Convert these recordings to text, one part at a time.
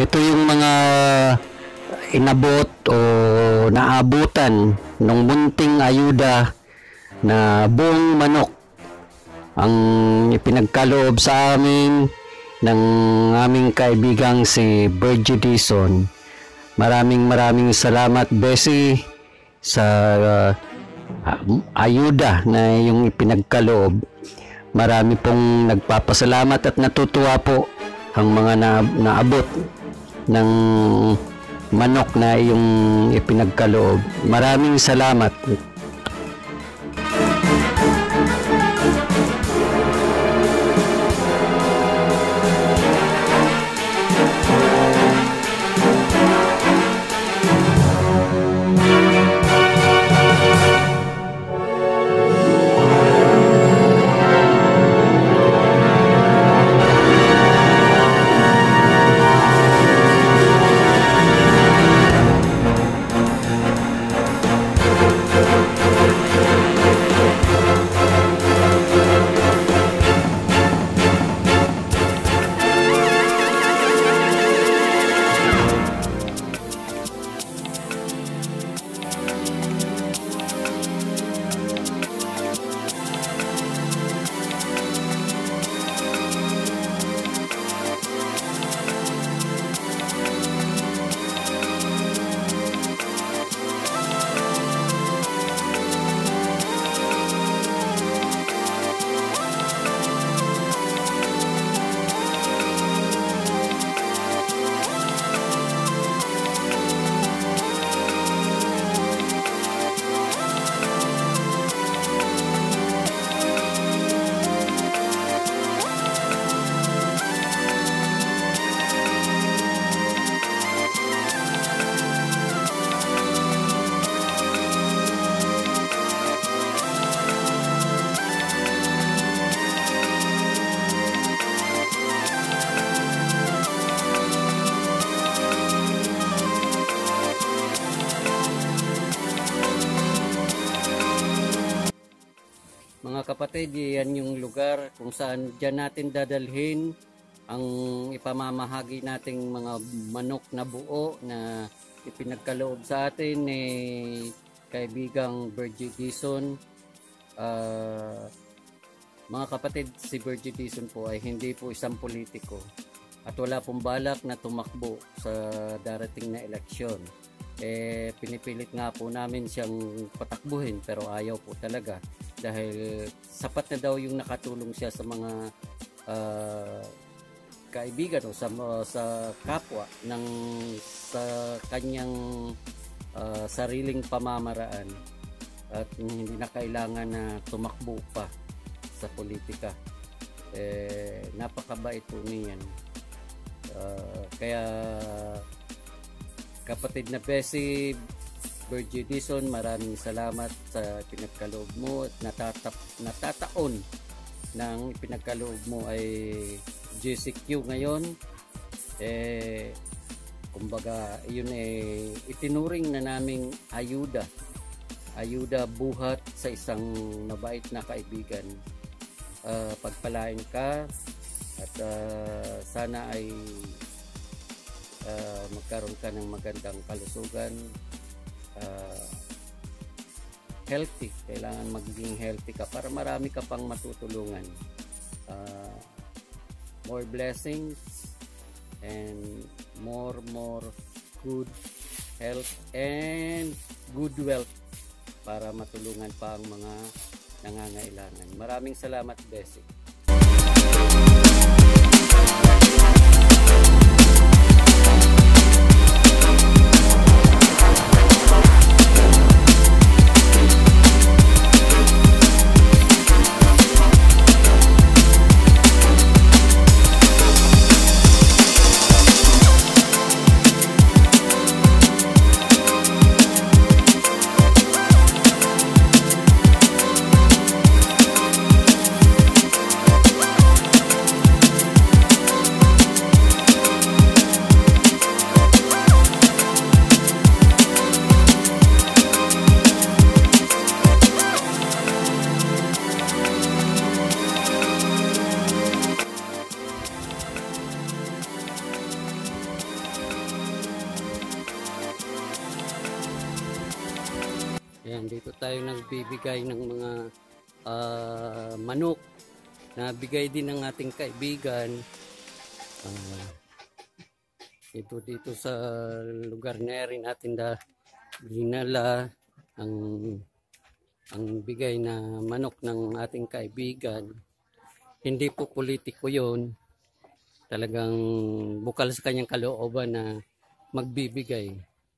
Ito yung mga inabot o naabutan ng munting ayuda na buong manok ang ipinagkaloob sa amin ng aming kaibigang si Virgie Dizon. Maraming salamat, Bessie, sa ayuda na yung ipinagkaloob. Marami pong nagpapasalamat at natutuwa po ang mga naabot ng manok na yung ipinagkaloob. Maraming salamat. Mga kapatid, yan yung lugar kung saan dyan natin dadalhin ang ipamamahagi nating mga manok na buo na ipinagkaloob sa atin ni kaibigang Virgie Dizon. Mga kapatid, si Virgie Dizon po ay hindi po isang politiko at wala pong balak na tumakbo sa darating na eleksyon. Pinipilit nga po namin siyang patakbuhin pero ayaw po talaga. Dahil sapat na daw yung nakatulong siya sa mga kaibigan o sa kapwa ng sa kanyang sariling pamamaraan at hindi na kailangan na tumakbo pa sa politika. Napakabait po niyan. Kaya kapatid na Bessie, Virgie Dizon, maraming salamat sa pinagkaloob mo at natataon ng pinagkaloob mo ay GCQ ngayon. Kumbaga yun itinuring na naming ayuda buhat sa isang mabait na kaibigan. Pagpalain ka at sana ay magkaroon ka ng magandang kalusugan. Healthy, kailangan magiging healthy ka para marami ka pang matutulungan. More blessings and more good health and good wealth para matulungan pa ang mga nangangailangan. Maraming salamat, Bessie. dito tayo nagbibigay ng mga manok na bigay din ng ating kaibigan. Dito sa lugar na rin natin dinala ang bigay na manok ng ating kaibigan. Hindi po politiko yon, talagang bukal sa kanyang kalooban na magbibigay.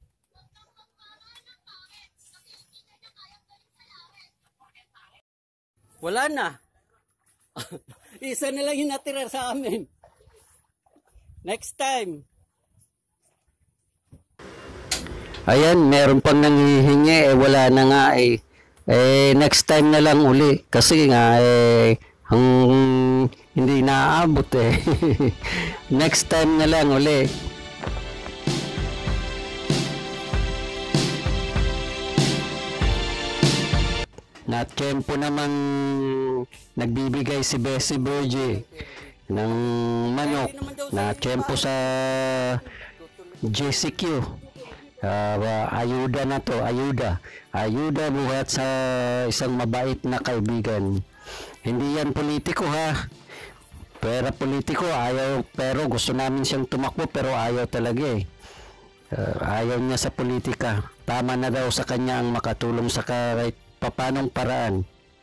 Wala na. Isa na lang yung natira sa amin. Next time. Ayan, meron pang nanghihingi, wala na nga next time na lang uli. Kasi nga hindi naaabot Next time na lang uli. Na-tempo namang nagbibigay si Bessie Virgie ng manok. Na-tempo sa JCQ. Ayuda na to, ayuda buhat sa isang mabait na kaibigan. Hindi yan politiko ha. Pero politiko ayaw, pero gusto namin siyang tumakbo pero ayaw talaga ayaw niya sa politika. Tama na daw sa kanya ang makatulong sa kahit papanong paraan.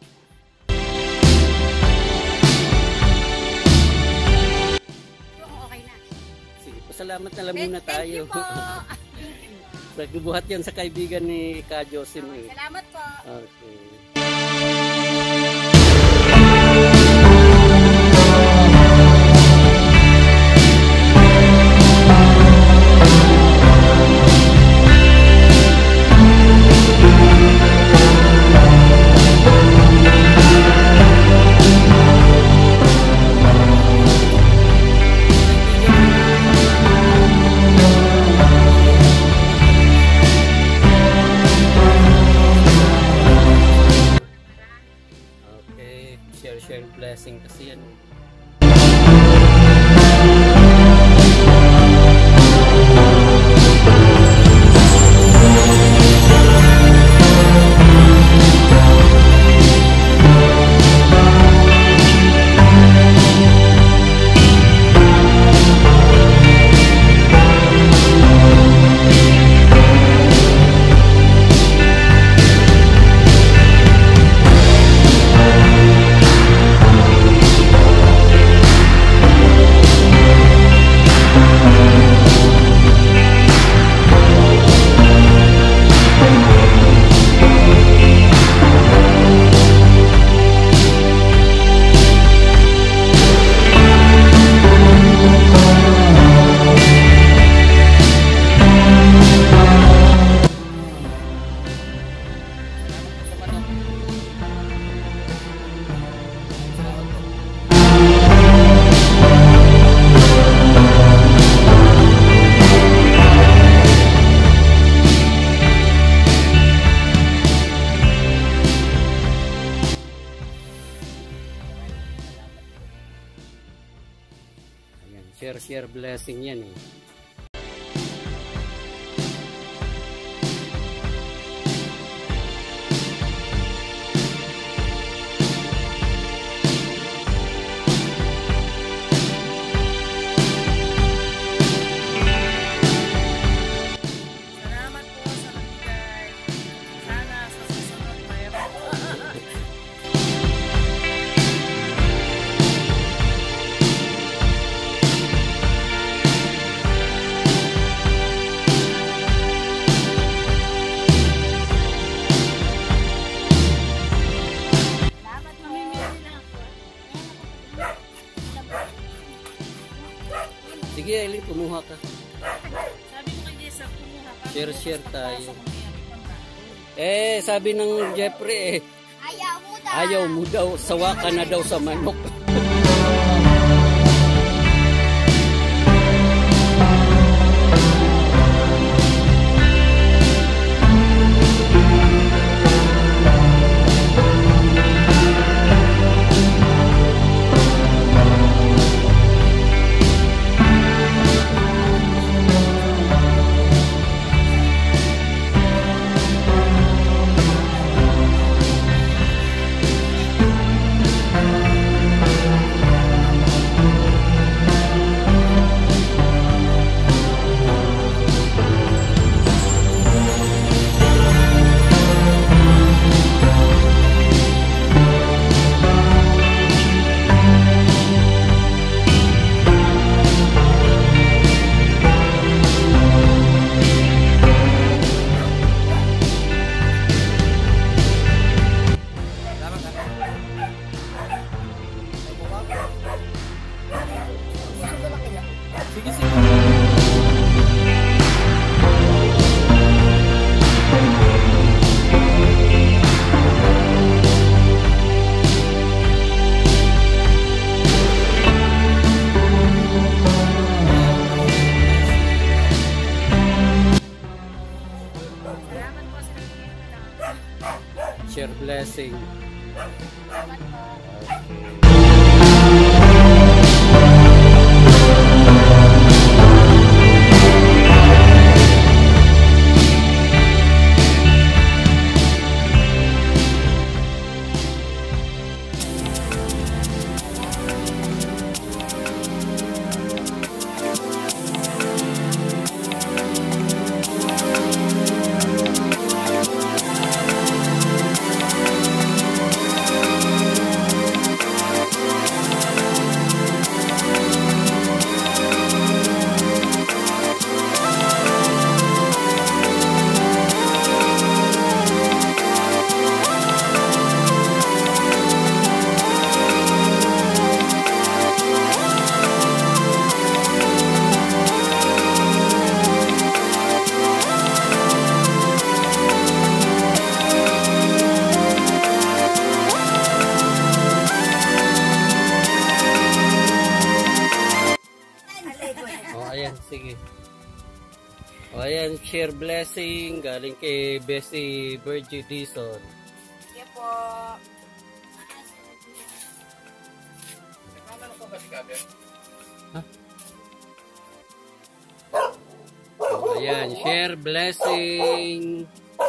Okay na. Sige, pasalamat na lang muna tayo. Thank you po. Nagbubuhat yan sa kaibigan ni Ka Josim. Salamat po. Okay. Share blessing kasi yan. Share blessing yan Salamat po sa nagbigay. Sana sa susunod mayroon. Salamat po. Sige, Eileen, kumuha ka. Sabi ko kay Jessa, kumuha ka. Share tayo. Pasok mo yan. Sabi ng Jeffrey ayaw mo daw, sawa ka na daw sa manok. share blessing. Salamat po. Okay. Oh, ayan, sige. Oh, ayan, share blessing galing kay Bessie Virgie Dizon. Sige po. Oh, ayan, share blessing.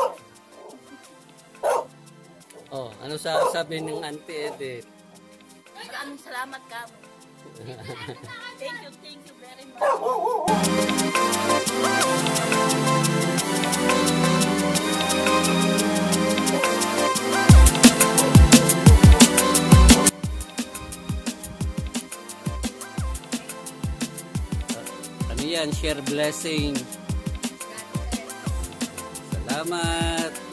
Oh, ano sabi ng Auntie Edith? Maraming salamat ka. Thank you very much. Ano yan, share blessing. Salamat.